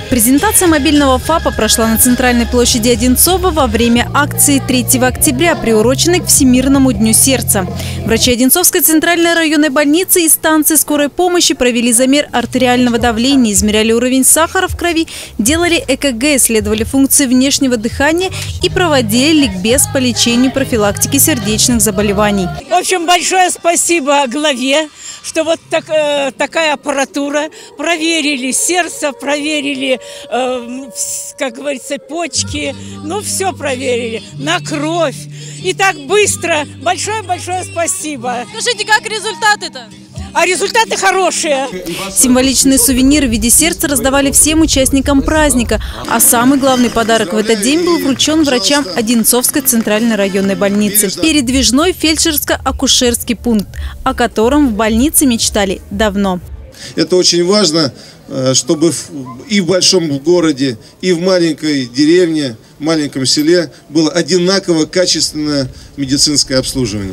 Презентация мобильного ФАПа прошла на центральной площади Одинцова во время акции 3 октября, приуроченной к Всемирному дню сердца. Врачи Одинцовской центральной районной больницы и станции скорой помощи провели замер артериального давления, измеряли уровень сахара в крови, делали ЭКГ, исследовали функции внешнего дыхания и проводили ликбез по лечению профилактики сердечных заболеваний. В общем, большое спасибо главе, что вот такая аппаратура. Проверили сердце, проверили, как говорится, почки. Ну, все проверили. На кровь. И так быстро. Большое-большое спасибо. Скажите, как результаты-то? А результаты хорошие. Символичные сувениры в виде сердца раздавали всем участникам праздника. А самый главный подарок в этот день был вручен врачам Одинцовской центральной районной больницы. Передвижной фельдшерско-акушерский пункт, о котором в больнице мечтали давно. Это очень важно, чтобы и в большом городе, и в маленькой деревне, в маленьком селе было одинаково качественное медицинское обслуживание.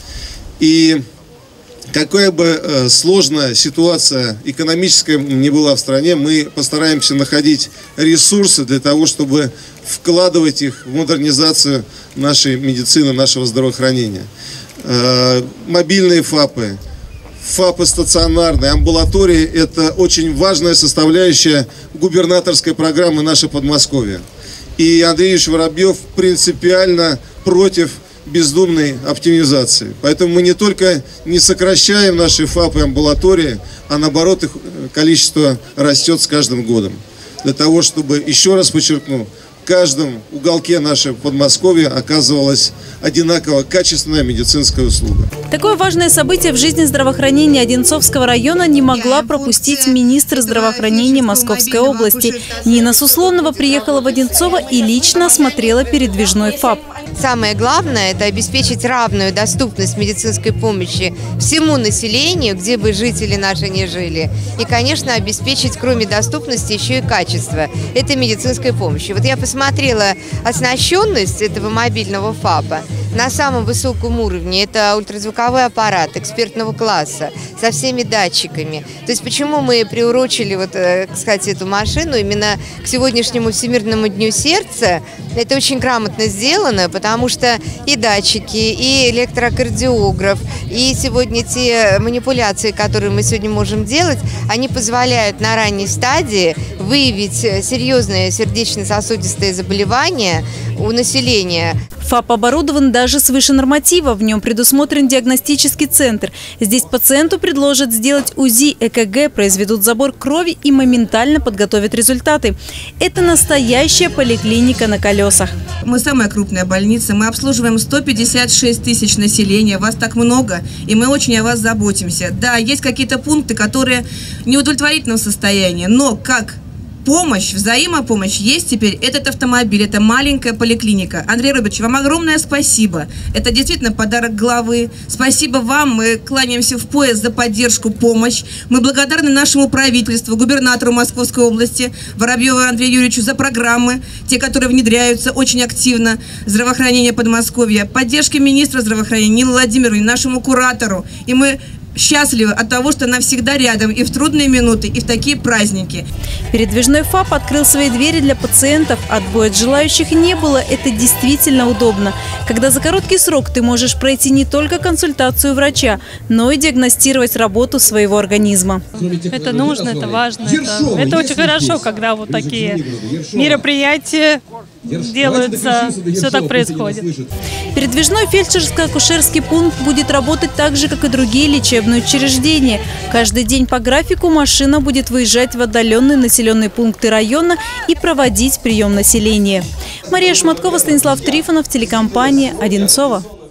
И какая бы сложная ситуация экономическая ни была в стране, мы постараемся находить ресурсы для того, чтобы вкладывать их в модернизацию нашей медицины, нашего здравоохранения. Мобильные ФАПы, ФАПы стационарные, амбулатории – это очень важная составляющая губернаторской программы нашей Подмосковья. И Андрей Юрьевич Воробьев принципиально против бездумной оптимизации. Поэтому мы не только не сокращаем наши ФАПы и амбулатории, а наоборот их количество растет с каждым годом. Для того, чтобы, еще раз подчеркну, в каждом уголке нашего Подмосковья оказывалась одинаково качественная медицинская услуга. Такое важное событие в жизни здравоохранения Одинцовского района не могла пропустить министр здравоохранения Московской области. Нина Суслонова приехала в Одинцово и лично осмотрела передвижной ФАП. Самое главное – это обеспечить равную доступность медицинской помощи всему населению, где бы жители наши не жили. И, конечно, обеспечить, кроме доступности, еще и качество этой медицинской помощи. Вот я посмотрела оснащенность этого мобильного ФАПа на самом высоком уровне. Это ультразвуковой аппарат экспертного класса со всеми датчиками. То есть почему мы приурочили, кстати, эту машину именно к сегодняшнему Всемирному дню сердца? Это очень грамотно сделано, потому что и датчики, и электрокардиограф, и сегодня те манипуляции, которые мы сегодня можем делать, они позволяют на ранней стадии выявить серьезные сердечно-сосудистые заболевания у населения. ФАП оборудован даже свыше норматива. В нем предусмотрен диагностический центр. Здесь пациенту предложат сделать УЗИ, ЭКГ, произведут забор крови и моментально подготовят результаты. Это настоящая поликлиника на колесах. Мы самая крупная больница. Мы обслуживаем 156 тысяч населения. Вас так много, и мы очень о вас заботимся. Да, есть какие-то пункты, которые в неудовлетворительном состоянии, но как помощь, взаимопомощь есть теперь этот автомобиль, это маленькая поликлиника. Андрей Робертович, вам огромное спасибо. Это действительно подарок главы. Спасибо вам, мы кланяемся в пояс за поддержку, помощь. Мы благодарны нашему правительству, губернатору Московской области, Воробьеву Андрею Юрьевичу за программы, те, которые внедряются очень активно, здравоохранение Подмосковья, поддержке министра здравоохранения Нины Владимировны, нашему куратору. И мы счастливы от того, что она всегда рядом и в трудные минуты, и в такие праздники. Передвижной ФАП открыл свои двери для пациентов. Отбоя от желающих не было. Это действительно удобно. Когда за короткий срок ты можешь пройти не только консультацию врача, но и диагностировать работу своего организма. Это нужно, это важно. Это очень хорошо, когда вот такие мероприятия делаются, все так происходит. Передвижной фельдшерско-акушерский пункт будет работать так же, как и другие лечебные учреждения. Каждый день по графику машина будет выезжать в отдаленные населенные пункты района и проводить прием населения. Мария Шматкова, Станислав Трифонов, телекомпания «Одинцово».